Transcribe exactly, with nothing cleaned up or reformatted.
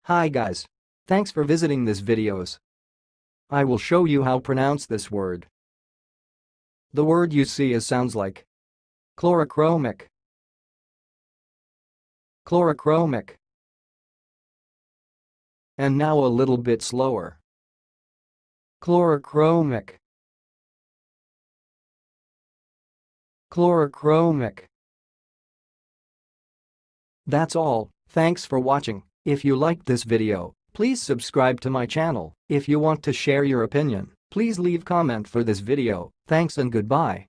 Hi guys. Thanks for visiting this videos. I will show you how pronounce this word. The word you see is sounds like chlorochromic, chlorochromic. And now a little bit slower. Chlorochromic, chlorochromic. That's all. Thanks for watching. If you liked this video, please subscribe to my channel. If you want to share your opinion, please leave comment for this video. Thanks and goodbye.